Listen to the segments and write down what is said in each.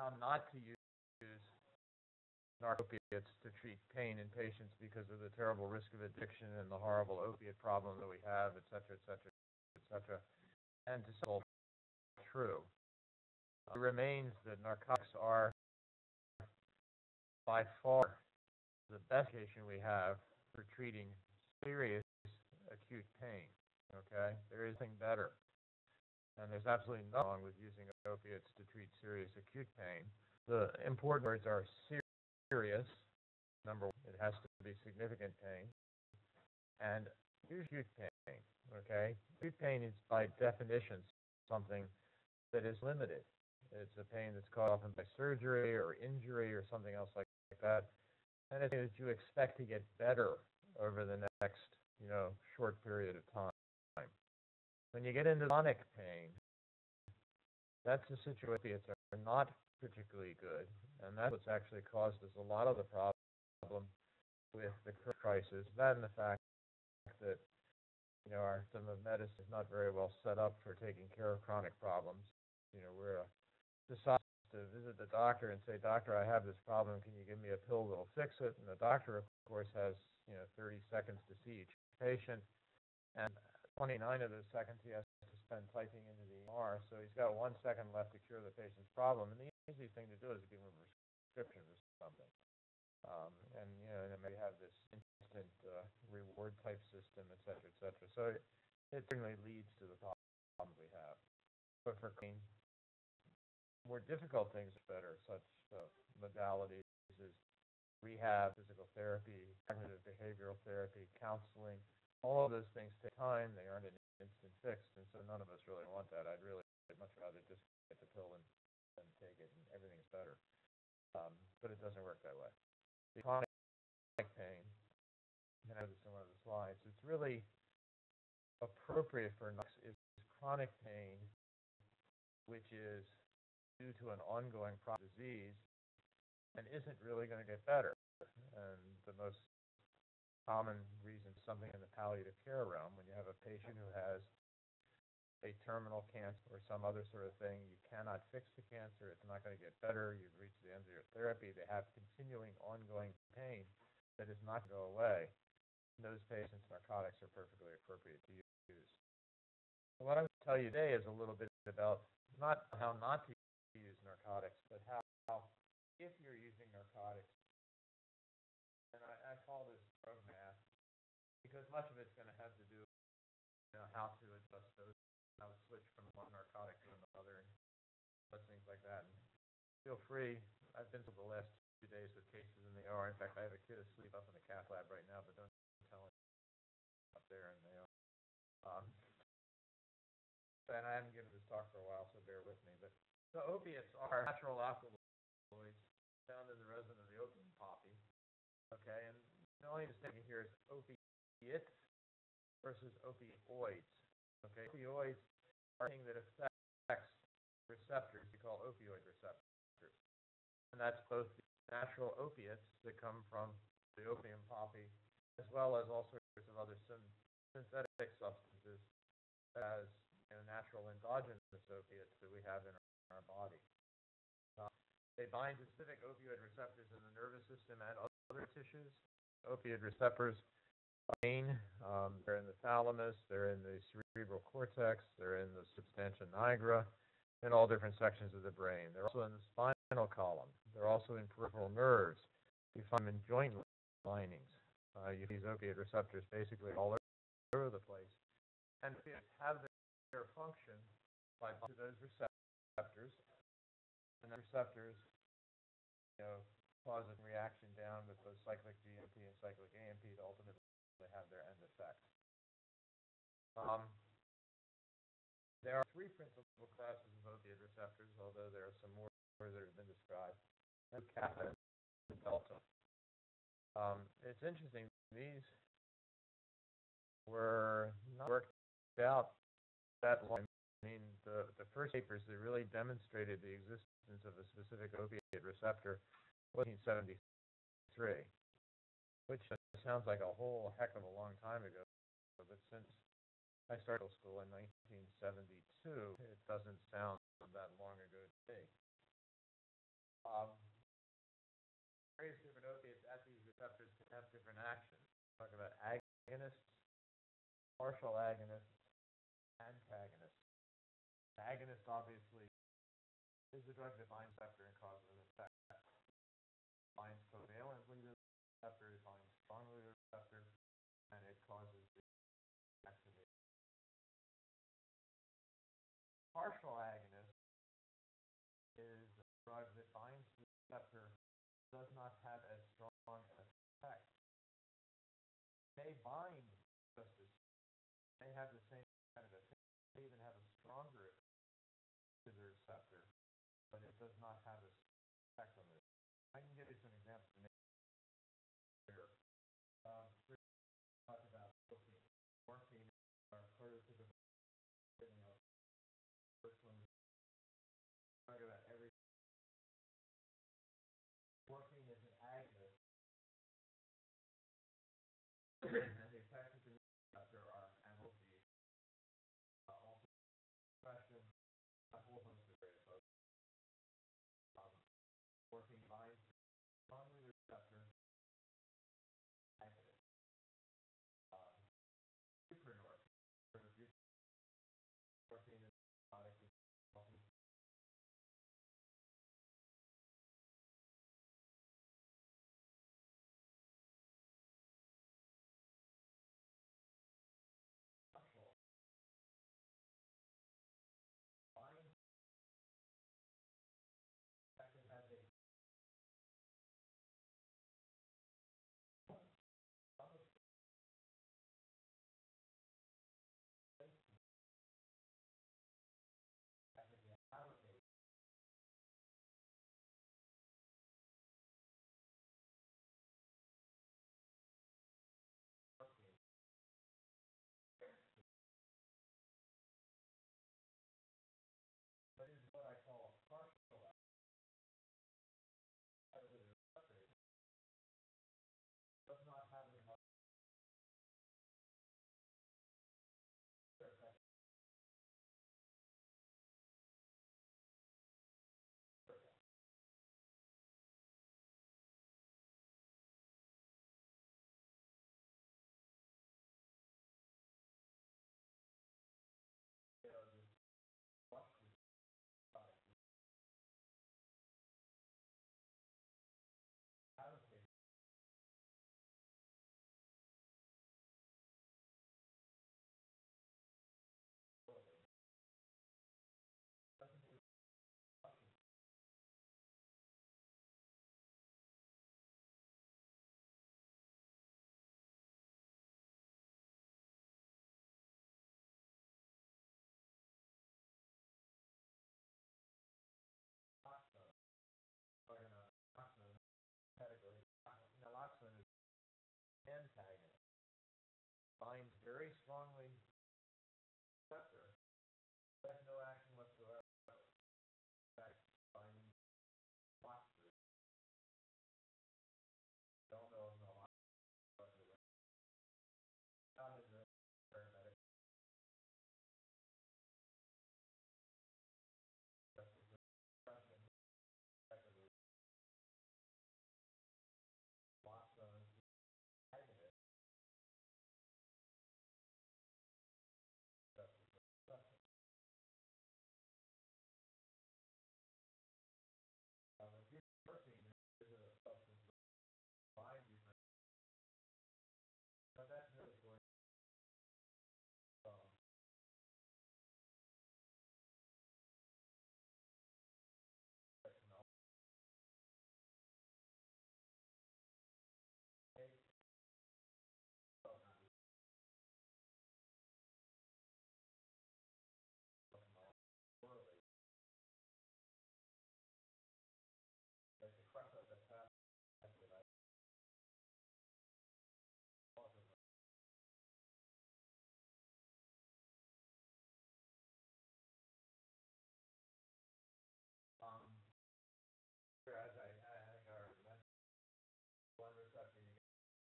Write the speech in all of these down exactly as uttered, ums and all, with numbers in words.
how not to use narcopiates to treat pain in patients because of the terrible risk of addiction and the horrible opiate problem that we have, et cetera, et cetera, et cetera. And to solve true. It remains that narcotics are by far the best medication we have for treating serious acute pain. Okay? There is nothing better. And there's absolutely nothing wrong with using opiates to treat serious acute pain. The important words are serious. Number one, it has to be significant pain. And acute pain. Okay? Acute pain is by definition something that is limited. It's a pain that's caused often by surgery or injury or something else like that. And it's that you expect to get better over the next, you know, short period of time. When you get into chronic pain, that's a situation that are not particularly good, and that's what's actually caused us a lot of the problem with the current crisis. That and the fact that, you know, our system of medicine is not very well set up for taking care of chronic problems. You know, we're a society to visit the doctor and say, "Doctor, I have this problem. Can you give me a pill that'll fix it?" And the doctor, of course, has, you know, thirty seconds to see each patient, and twenty-nine of those seconds he has to spend typing into the E M R, so he's got one second left to cure the patient's problem. And the easy thing to do is give him a prescription or something. Um, and, you know, and then maybe have this instant uh, reward type system, et cetera, et cetera. So it, it certainly leads to the problems we have. But for pain, more difficult things are better, such uh, modalities as rehab, physical therapy, cognitive behavioral therapy, counseling. All of those things take time. They aren't an instant fix, and so none of us really want that. I'd really much rather just get the pill and, and take it, and everything's better. Um, but it doesn't work that way. The chronic pain, and I have this in one of the slides, it's really appropriate for us is chronic pain, which is due to an ongoing disease and isn't really going to get better. And the most common reason is something in the palliative care realm. When you have a patient who has a terminal cancer or some other sort of thing, you cannot fix the cancer. It's not going to get better. You've reached the end of your therapy. They have continuing, ongoing pain that is not going to go away. In those patients, narcotics are perfectly appropriate to use. So what I'm going to tell you today is a little bit about not how not to use narcotics, but how, how if you're using narcotics, and I, I call this drug math because much of it's going to have to do with, you know, how to adjust those, how to switch from one narcotic to another, and things like that. And feel free. I've been to the last few days with cases in the O R. In fact, I have a kid asleep up in the cath lab right now, but don't tell him up there in the O R. Um, and I haven't given this talk for a while, so bear with me. But the opiates are natural alkaloids found in the resin of the opium poppy. Okay, and the only distinction here is opiates versus opioids. Okay, opioids are things that affects receptors we call opioid receptors, and that's both the natural opiates that come from the opium poppy, as well as all sorts of other syn- synthetic substances, as you know, natural endogenous opiates that we have in our, our body. Uh, they bind to specific opioid receptors in the nervous system and other other tissues. Opioid receptors are main. Um, they're in the thalamus, they're in the cerebral cortex, they're in the substantia nigra, in all different sections of the brain. They're also in the spinal column. They're also in peripheral nerves. You find them in joint linings. Uh, you see these opioid receptors basically all over the place. And opiates have their function by binding to those receptors, and the receptors, you know, cause a reaction down with both cyclic G M P and cyclic A M P to ultimately have their end effect. Um, there are three principal classes of opioid receptors, although there are some more that have been described. Kappa and delta. Um, it's interesting, these were not worked out that long. I mean, the, the first papers that really demonstrated the existence of a specific opioid receptor nineteen seventy-three, which sounds like a whole heck of a long time ago, but since I started school in nineteen seventy-two, it doesn't sound that long ago to me. action. Talk about agonists, partial agonists, antagonists. The agonist obviously is the drug that binds receptor and causes an effect. Binds covalently to the receptor, it binds strongly to the receptor, and it causes the activation. Partial agonist is a drug that binds the receptor, does not have as strong an effect. May bind just as, may have the same kind of effect, may even have a stronger effect to the receptor, but it does not have a effect on it. I can give you some examples to make it clear. Um, we talk about morphine. Morphine are prototypical, you know, first one. Talk about every. Morphine is an agonist, and the effects of the receptor are analgesic, uh, also depression, a whole host of various other. Um, morphine binds strongly to the receptor, agonist. Uh, buprenorphine, morphine is product of morphine. But is what I call partial agonist. Does not have enough effect. You know, this watch this product. Allocate. Doesn't do nothing. Naloxone. Or in a naloxone category. Naloxone is antagonist. Binds very strongly to the receptor. Has no action whatsoever. In fact, binding boxers. Don't know if naloxone. How is it paramedic? Naloxone agonist. Um, buprenorphine is a substance that binds you, but that's really going to um, um, as I, I think our one receptor you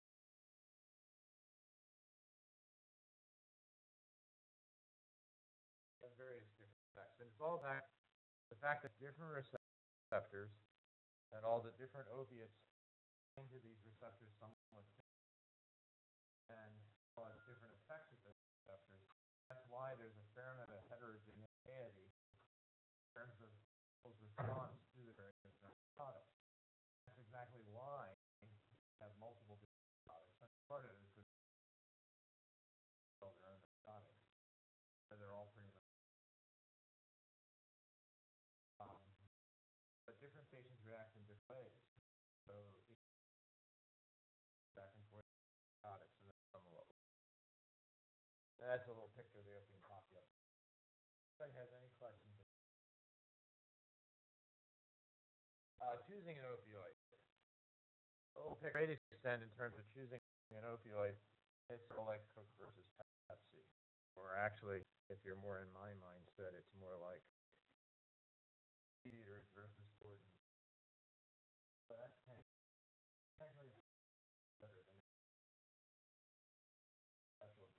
get various different effects. And it's all back the fact that different receptors and all the different opiates into these receptors somewhat and cause different effects with those receptors. That's why there's a fair amount of heterogeneity in terms of people's response to the various narcotics. That's exactly why we have multiple different narcotics. And part of it is because they their own narcotics. They're all pretty much. Um, but different patients react in different ways. So back and forth narcotics, and that's some of what. That's a little picture of the opium poppy up. If anybody has any questions? Uh, choosing an opioid. A little picture great extent in terms of choosing an opioid. It's sort of like Coke versus Pepsi, or actually, if you're more in my mindset, it's more like Peters versus Gordon. But that's technically better than special.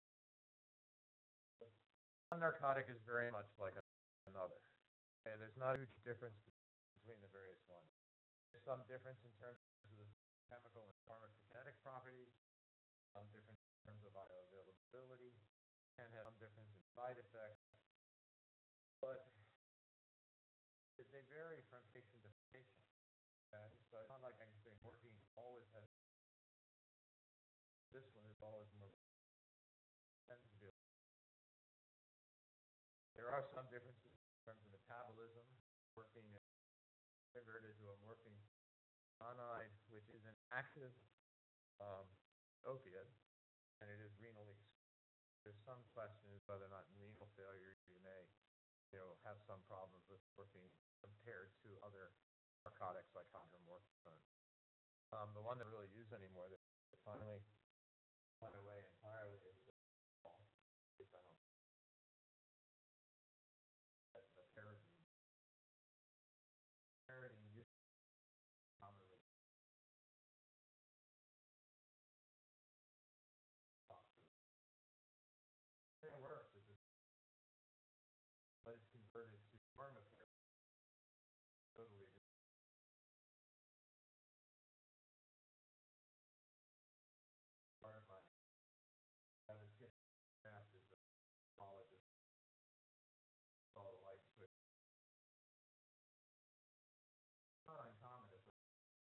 One narcotic is very much like another. Okay, there's not a huge difference between the various ones. There's some difference in terms of the chemical and pharmacokinetic properties, some difference in terms of bioavailability, and have some difference in side effects. But they vary from patient to patient. Okay? So it's not like I can say morphine always has. This one is always more. Tends to be. There are some differences in terms of metabolism. Morphine is converted to a morphine monoide, which is an active um, opiate, and it is renally. There's some question as whether or not in renal failure you may, you know, have some problems with morphine compared to other narcotics like hydromorphone. Um, the one that really used anymore that finally went away entirely is the Paradine. Paradine used commonly. It works, it's just, but it's converted to pharmacare. Totally different. Part of my I was getting fast as a pathologist, saw the light switch. It's not uncommon if it's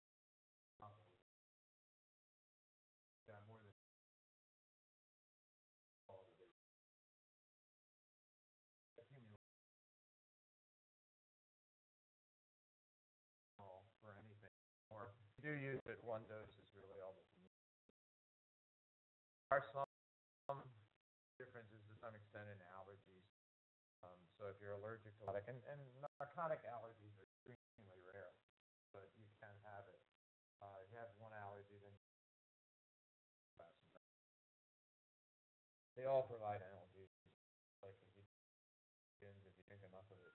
got more than all of it. Accumulate for anything. Or if you do use it, one dose is really all that you need. There are some differences to some extent in allergies. Um, so if you're allergic to narcotic, and, and narcotic allergies are extremely rare, but you can have it. Uh, if you have one allergy, then they all provide allergies. Like if you if you drink enough of it,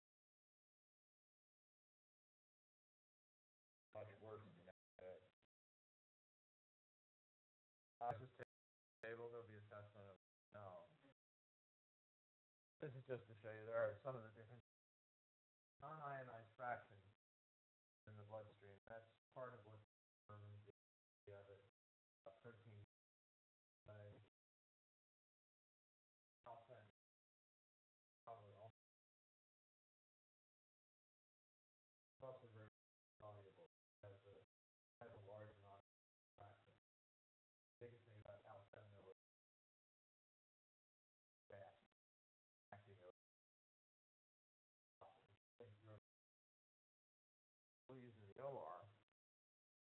much worse than that. Uh, just table, there'll be assessment of no. This is just to show you there are some of the different non-ionized fractions in the bloodstream. That's part of what determines the other uh, protein by alpha and probably also very soluble. It has a, has a large non-ionized fraction. The biggest thing about alpha is fast acting over. We'll use the O R.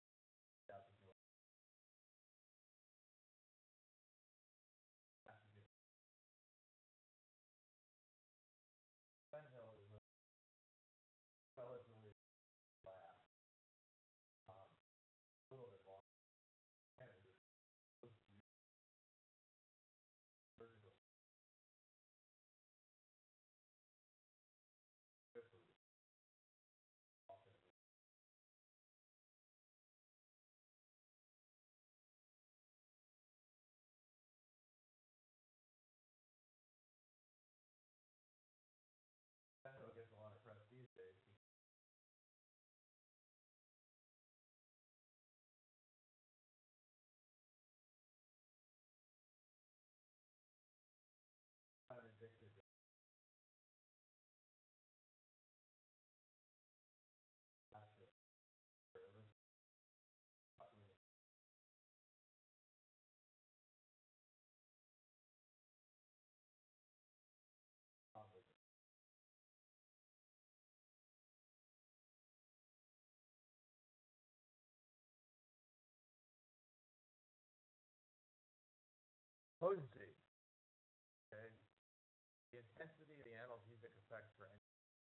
potency, okay, the intensity of the analgesic effect for any,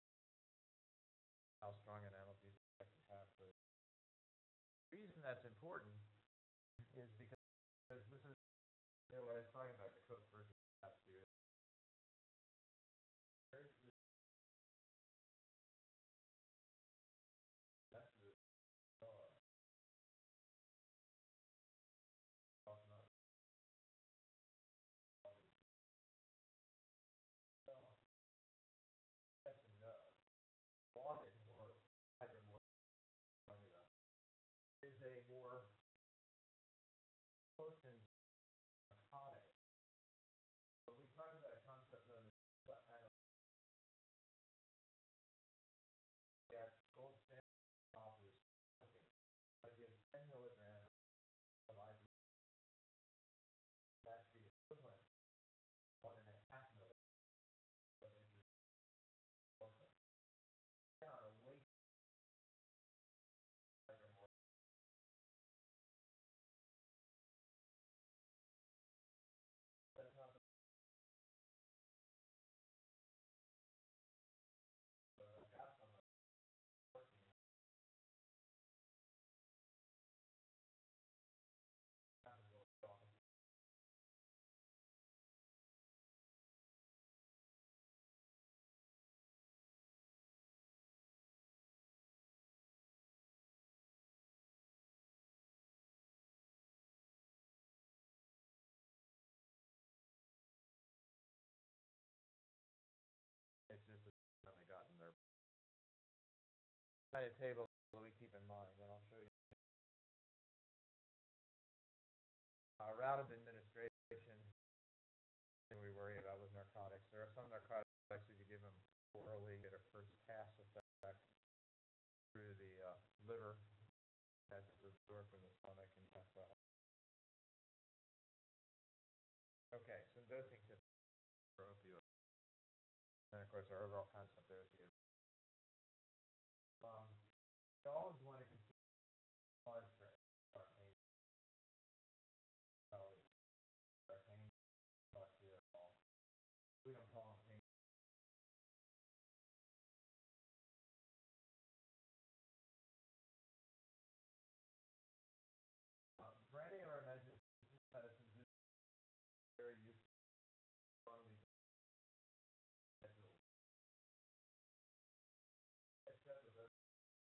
how strong an analgesic effect you have. For the reason that's important is because this is, you know, what I was talking about, the Coke versus Pepsi. There's this, that's the uh, talking about yes and no. Wanted more, either more, is a more potent narcotic. But we talked about a concept known as what that gold standard offers. Okay, I give ten milligrams of I V. That's the equivalent of one and a half milligrams of intravenous. Yeah, a weight more. That's not the gas on the working. It's just that they got in their kind of table that we keep in mind, and I'll show you. Uh, route of administration, thing we worry about with narcotics. There are some narcotics that you give them orally, get a first pass effect through the uh, liver, as it's absorbed from the stomach and pass out. Okay, some dosing tips for opioids. And of course, our overall concept there is the um, you always want to consider large for our pain. Our pain, we don't call them pain. Um, for any of our medicines, medicines is very useful. Strongly except for those.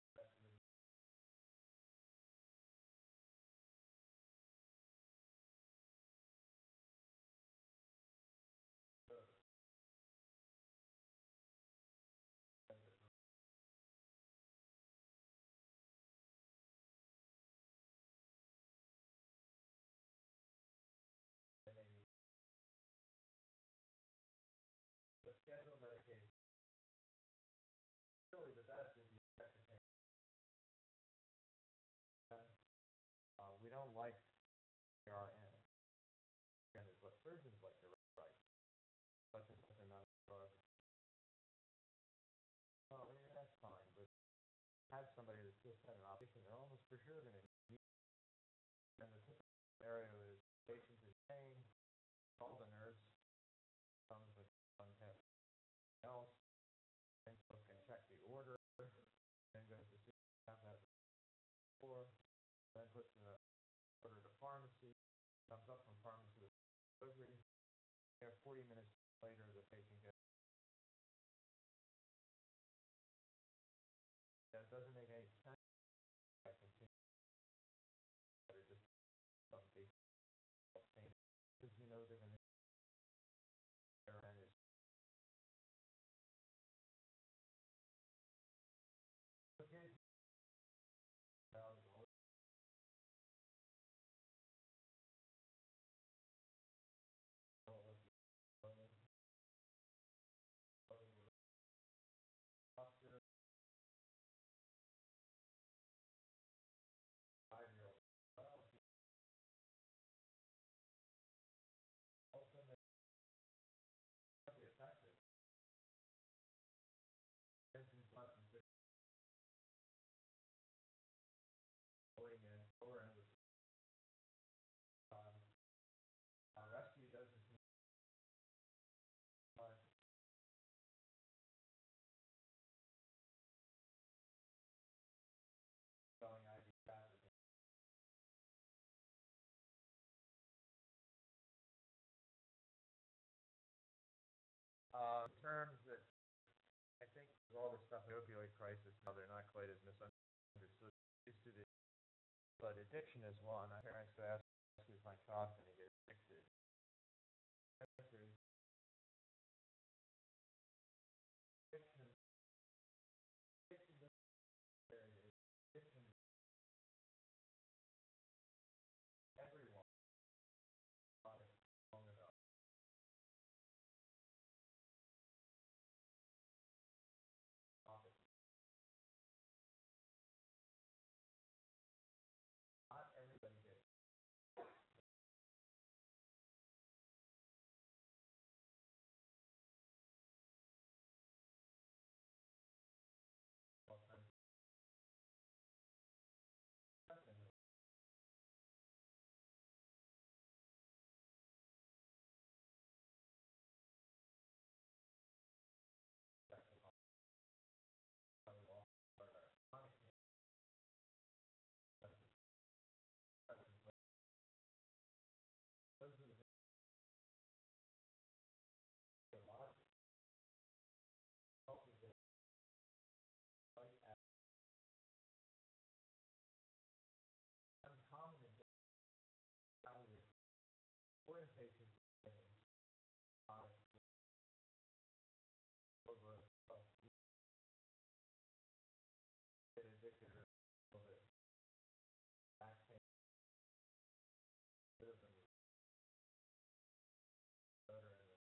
The scheduled medication, really the best is the effective pain. Uh, we don't like A R N. And it's what surgeons like to write. Such and such amount of drugs. Oh, yeah, that's fine, but have somebody that's just had an operation, they're almost for sure going to need. And the typical scenario is patient is pain, call the nurse, comes with something else, and so can check the order, then goes to see have that before, then puts the order to pharmacy, comes up from pharmacy with delivery. There, forty minutes later, the patient gets. That doesn't make any sense. I continue. Or just some patient pain because you know they're going to. Okay. terms that I think with all the stuff in the opioid crisis now, they're not quite as misunderstood as used to be. But addiction is one. My parents would ask, "Who's my child going to get addicted?" The answer is addiction. Addiction is addiction. Everyone on it long enough. Not everybody gets all kinds of stuff in it. Those are the logic. Also, the right at uncommon in how we orientation over get addicted or a little bit back pain, bit of them better and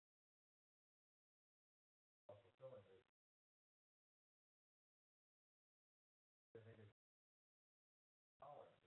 self-fulfilling. I think it's tolerance.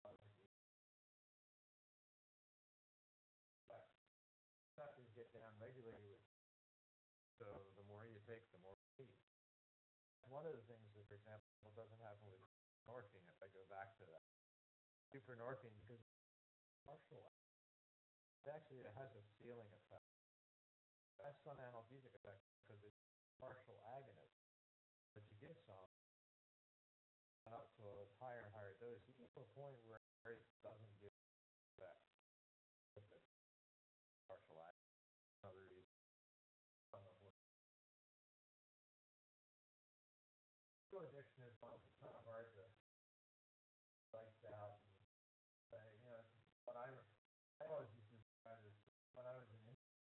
Stuff you get down regulated with. So the more you take, the more you eat. One of the things that, for example, doesn't happen with morphine, if I go back to that. Buprenorphine, because it's partial, it actually it has a ceiling effect. It has some analgesic effect because it's partial agonist. But you give some up to a higher and higher dose, you get to a point where it doesn't give effect. With the partial agonist, another reason. Addiction is one that's kind of hard to slice out and say, you know, what I, I always used to describe this when I was in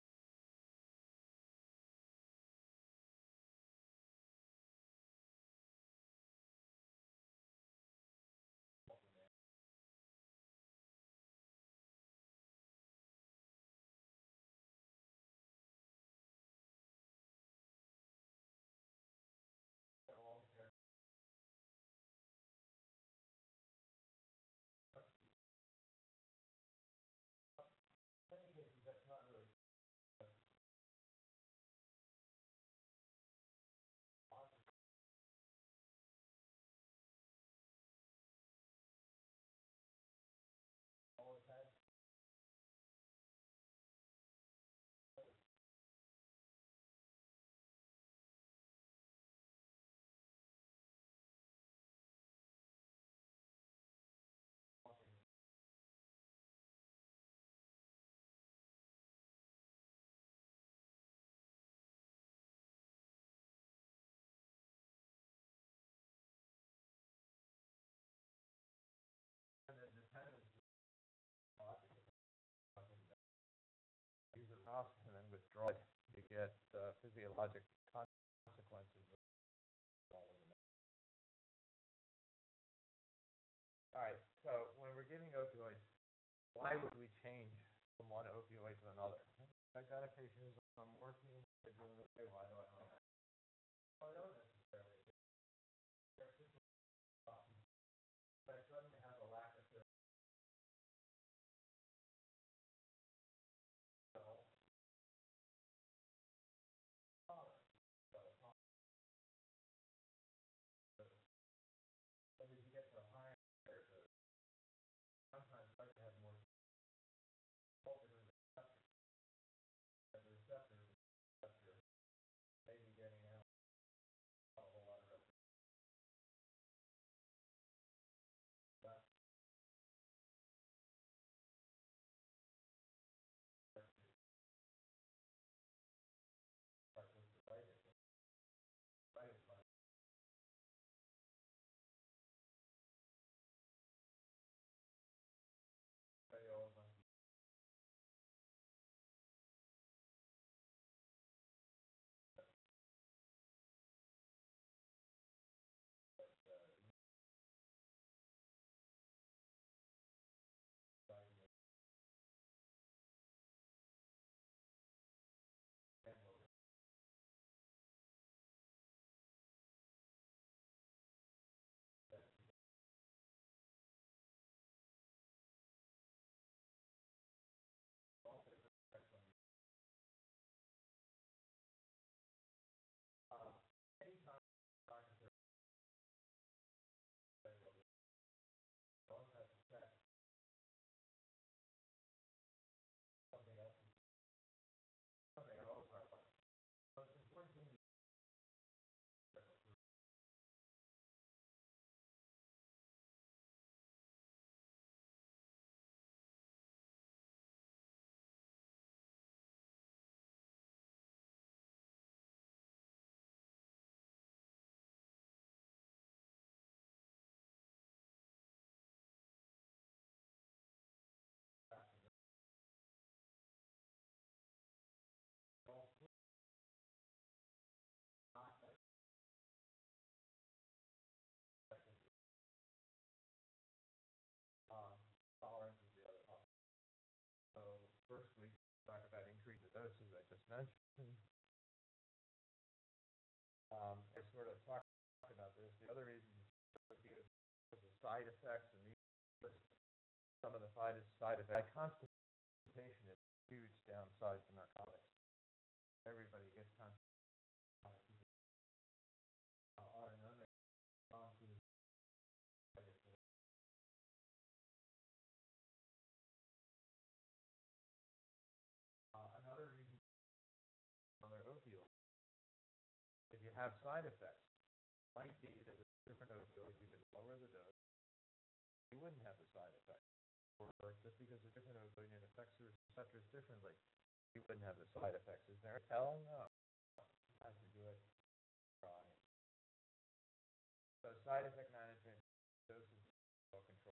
that's not really positive. Always had and the dependence use it often and then withdraw it. You get uh, physiologic consequences of all of them. All right, so when we're giving opioids, why would we change from one opioid to another? I got a patient who's on morphine, they're doing okay, why do I know that? I don't necessarily. There's just a problem. But I suddenly have a lack of therapy. So, but as you get to a higher dose, sometimes start to have more multiple receptors. The receptor, receptor, maybe getting out. mentioned, um, I sort of talked about this. The other reason is because of the side effects, and these list some of the side side effects. Constipation is a huge downside to narcotics. Everybody gets constipation. Uh, another uh, another reason for other opioids, if you have side effects, might be that with different opioids you could lower the dose, you wouldn't have the side effects. Or just because a different opioid affects the receptors differently, you wouldn't have the side effects. Is there a tell? No. You have to do it. Try. So side effect management, doses, well control.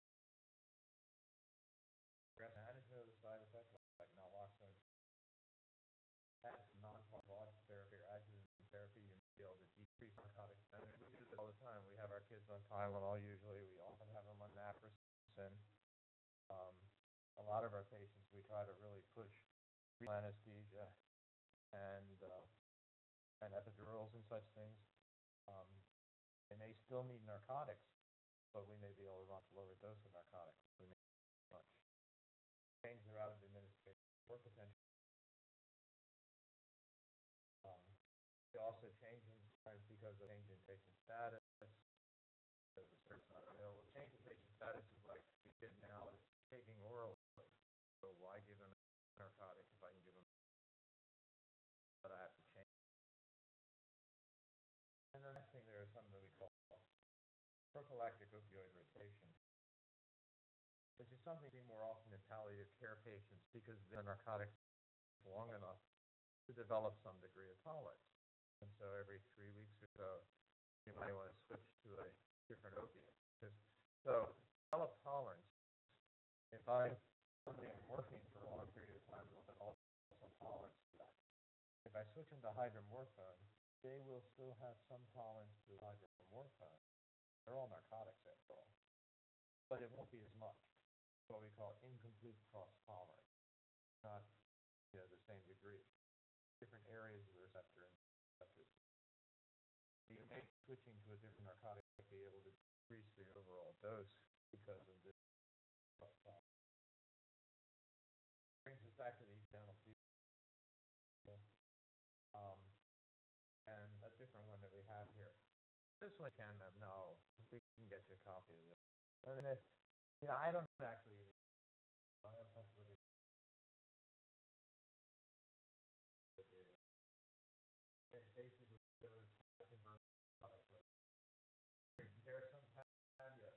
Management of the side effects, like naloxone, that's non-pharmacologic therapy or adjuvant therapy, you may be able to decrease narcotic spending. We do this all the time. We have our kids on Tylenol usually. We often have them on naproxen. Um, a lot of our patients, we try to really push anesthesia and uh, and epidurals and such things. Um, they may still need narcotics, but we may be able to run a lower dose of narcotics. We may much change the route of administration or potentially. Um, we also change in because of change in patient status. Because the person's not available. Change in patient status is like we did now is taking oral. So why give them a narcotic if I can give them? But I have to change. And the next thing there is something that we call prophylactic opioid rotation, which is something we see more often in palliative care patients because the narcotics long enough to develop some degree of tolerance. And so every three weeks or so, you might want to switch to a different opiate. So develop tolerance. If I somebody on morphine for a long period of time, will develop some tolerance to that. If I switch them to hydromorphone, they will still have some tolerance to hydromorphone. They're all narcotics after all. But it won't be as much. What we call incomplete cross tolerance. Not you know, the same degree. Different areas of the receptor and receptors. You may switching to a different narcotic be able to decrease the overall dose because of this cross tolerance. Brings us back to the external feedback. Um, and a different one that we have here. This one can have no. We can get you a copy of this. And if, you know, I don't actually. I don't really. It basically shows how to convert product. There's some caveat.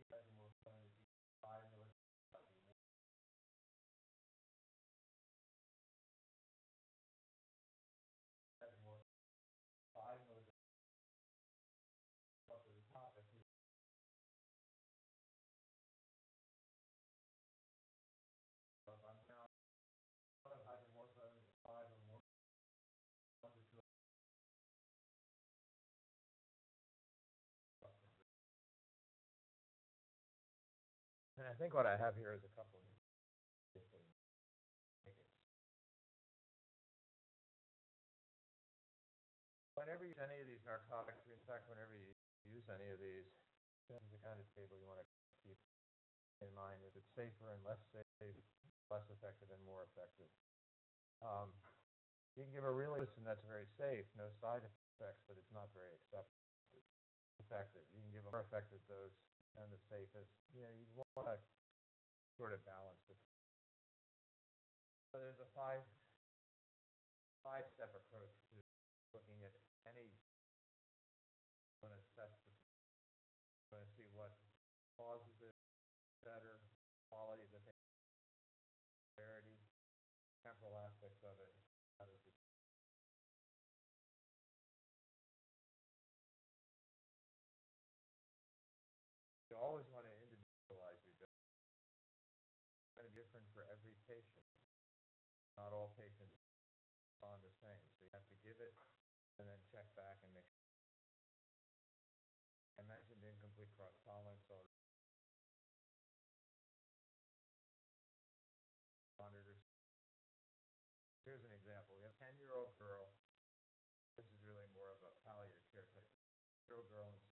And I think what I have here is a couple of whenever you use any of these narcotics, in fact, whenever you use any of these, this is the kind of table you want to keep in mind. Is it safer and less safe, less effective and more effective? Um, you can give a really and that's very safe, no side effects, but it's not very accepted, effective. You can give a more effective dose and the safest. You know, you want to sort of balance it. So there's a five five step approach to looking at any going to assess the going to see what causes it better, quality of the severity, temporal aspects of it. How does it you always want to individualize your dose. It's going to be different for every patient. Not all patients respond the same, so you have to give it and then check back and make sure. I mentioned incomplete cross tolerance or monitors. Here's an example. We have a ten-year-old girl. This is really more of a palliative care type. Little girl in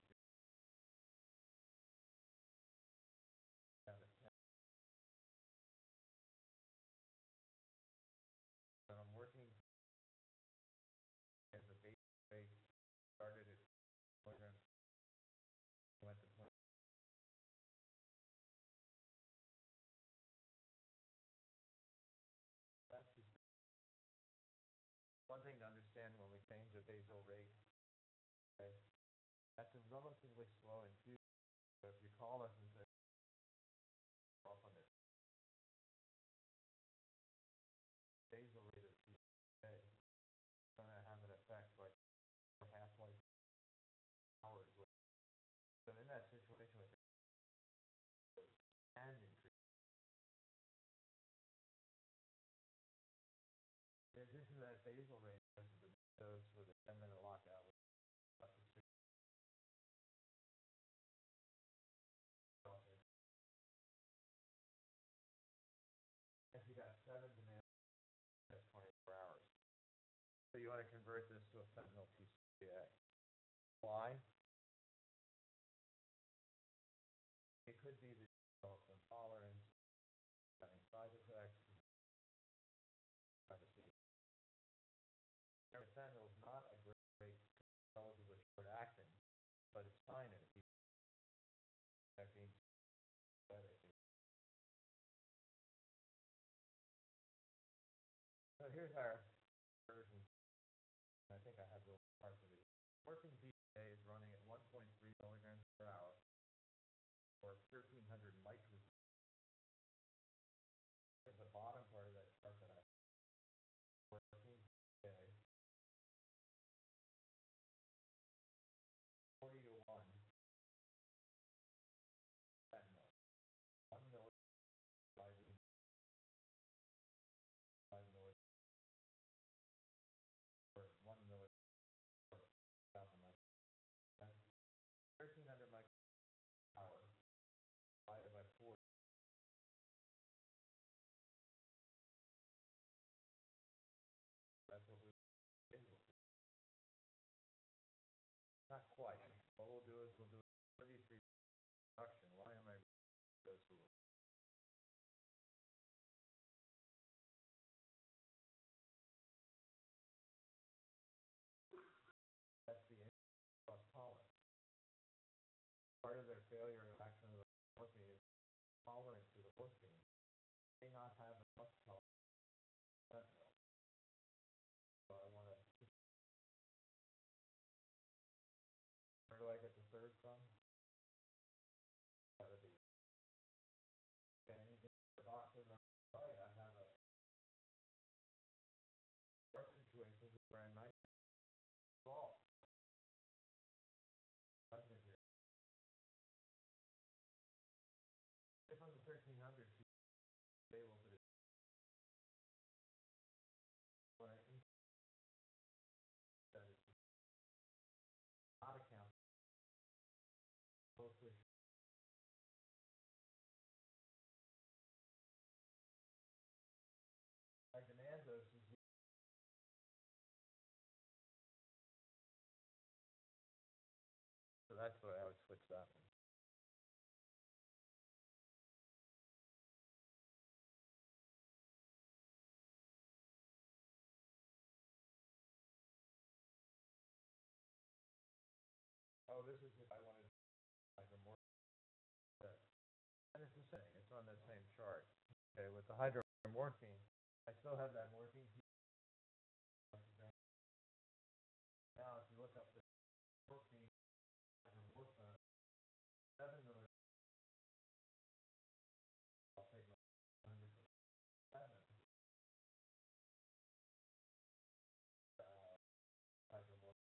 and I'm working as a base base started at program went to point. That's just one thing to understand when we change the basal rate. Okay, that's a relatively slow infusion. So if you call us and say off on it, basal rate of today is going to have an effect like half like hours. So in that situation with and increase. In addition to that basal rate, the dose with a ten minute lockout was up to six. If you got seven demands, that's twenty-four hours. So you want to convert this to a fentanyl T C A. Why? It could be the intolerance, having side effects. Fentanyl is not a great, great relatively short acting, but it's fine in it. That means better. So here's our version. I think I have little parts of it. Working D A is running at one point three milligrams per hour or thirteen hundred micrograms. At the bottom part of that chart that I working D A forty to one fentanyl. One milligram five milligrams or one milligram thousand micrograms. Thirteen hundred micrograms per hour divided by forty. That's what we not quite. What we'll do is we'll do thirty-three reduction. Why am I those rules? That's the cross tolerance. Part of their failure of action of the morphine is tolerance to the morphine. They may not have enough tolerance. So I want to. Where do I get the third from? That would be able to what I think that is not account both with our demand doses. So that's the way I would switch that one. Oh, this is if I wanted hydromorphine. And it's the same. It's on that same chart. Okay, with the hydromorphine, I still have that morphine. Now, if you look up the morphine, hydromorphine, seven milligrams. I'll take my one hundred seven. Uh, hydromorphine.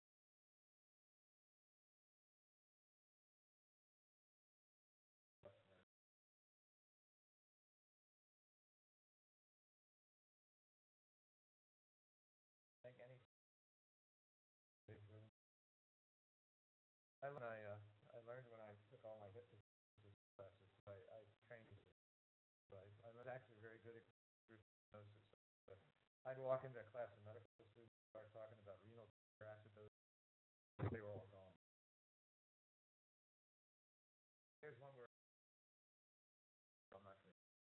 Think any. I when I uh, I learned when I took all my hypnosis classes. I, I trained. So I, I was actually very good at hypnosis. But I'd walk into a class of medical students, start talking about renal acidosis. They were all gone. Here's one where I'm not sure.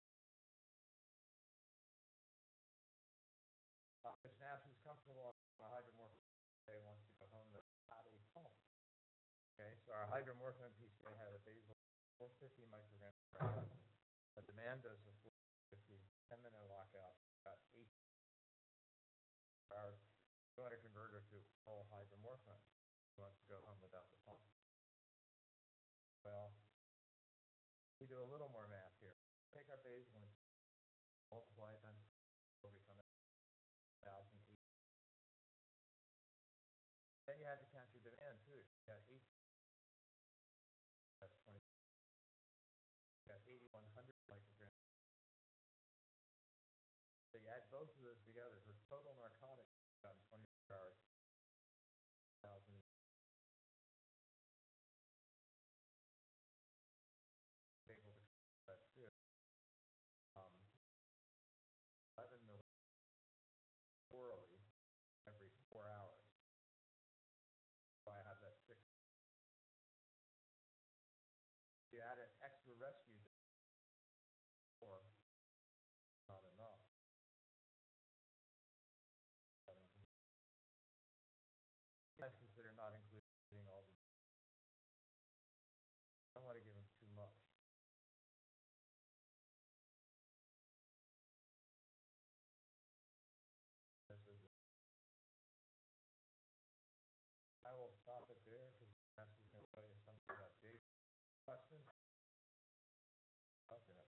Uh, if Snaps is comfortable on a hydromorphine, they wants to go home to body home. Okay, so our hydromorphine P C A had a basal four hundred fifty micrograms per hour. A demand dose of four hundred fifty, ten minute lockout, about eight hours. We want to convert her to whole hydromorphine. She wants to go home without the pump. Well, we do a little more math here. Take our basal and multiply it times four, become one thousand eight. Then you have to count your demand too. You got eight. That's twenty. You got eighty-one hundred micrograms. So you add both of those together for total narcotic about twenty-four hours. Thousand. Able to that too. Um, eleven milligrams orally every four hours. So I have that six. You add an extra rescue or not enough. I consider not including all the. I don't want to give them too much. I will stop it there because I'm going to tell you something about Dave. Questions? Okay.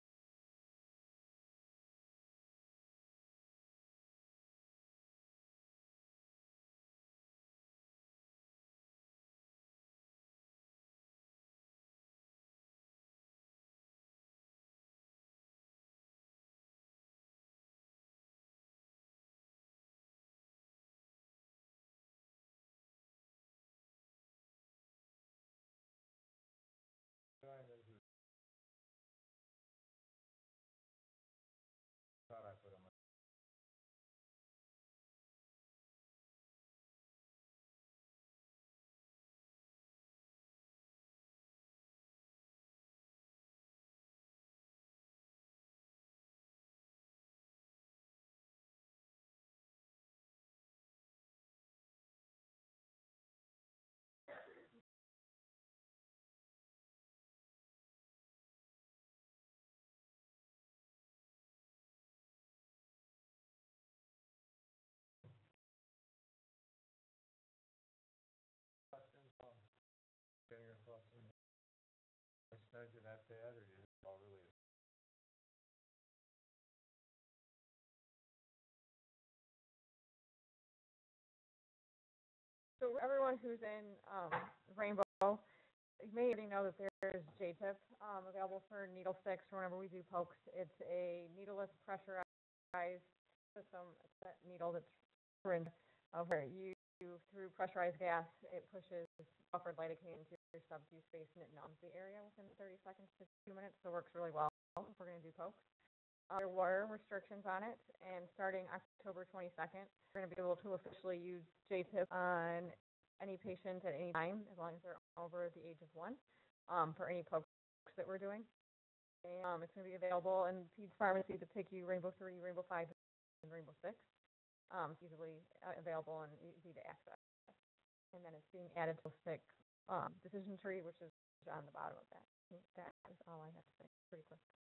Thought I put them. Questions on getting your thoughts in? I snowed you that bad, or you all really? So everyone who's in um, Rainbow, you may already know that there's J T I P um, available for needle sticks whenever we do pokes. It's a needleless pressurized system. It's that needle that's syringe uh, where you, through pressurized gas, it pushes buffered lidocaine into your sub-Q space and it numbs the area within thirty seconds to two minutes. So it works really well if we're going to do pokes. Uh, there were restrictions on it, and starting October twenty-second, we're going to be able to officially use J T I P on any patient at any time, as long as they're over the age of one, um, for any pokes that we're doing. And, um, it's going to be available in Peds Pharmacy, the P I C U, Rainbow three, Rainbow five, and Rainbow six. Um, it's easily uh, available and easy to access. And then it's being added to stick um, decision tree, which is on the bottom of that. That is all I have to say. Pretty quick.